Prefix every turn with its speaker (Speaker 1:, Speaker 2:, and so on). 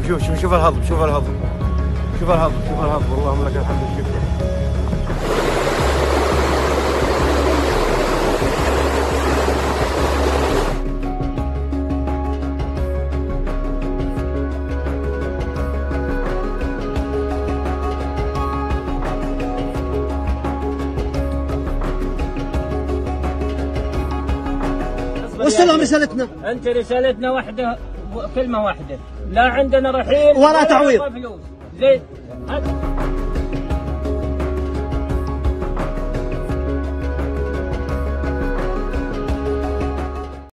Speaker 1: شوف الهضم، شوف الهضم، شوف الهضم، شوف الهضم، اللهم لك الحمد والشكر.
Speaker 2: وصلهم رسالتنا.
Speaker 3: انت رسالتنا واحده، كلمه واحده، لا عندنا رحيل
Speaker 2: ولا تعويض.
Speaker 3: فلوس زين.